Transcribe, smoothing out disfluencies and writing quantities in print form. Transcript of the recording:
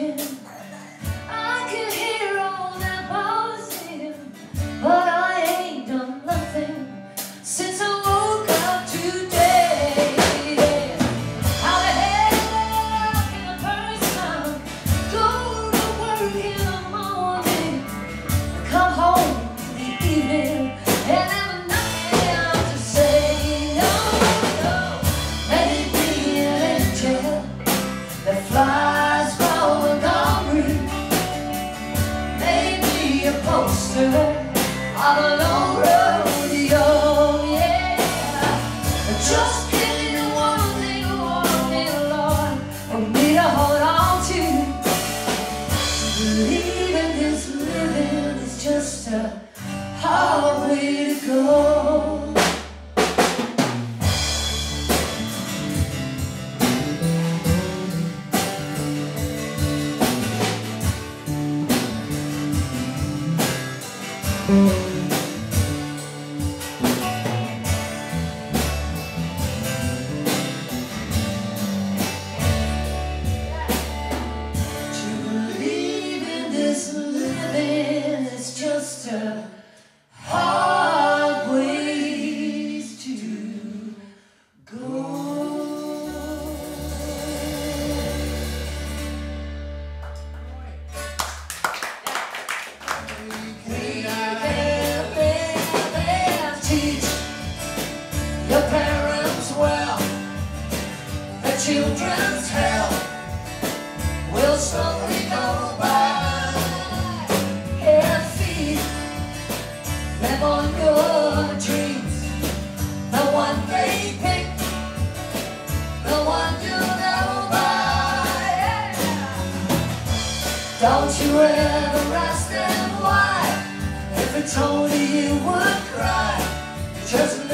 talking. I can hear all that buzzing, but I ain't done nothing since I woke up today. How the hell can a person go to work in the morning, come home in the evening, and have nothing to say? No, maybe an angel that flies from Montgomery, maybe a poster on a long rodeo, yeah. Just give me the one thing, Lord, for me to hold on to. Believing this living is just a hard way to go. Hard ways to go. We can teach your parents well. The children's hell will slowly go by. And feed them on good dreams, the one they pick, the one you know by. Yeah. Don't you ever ask them why. If it's only you would cry, just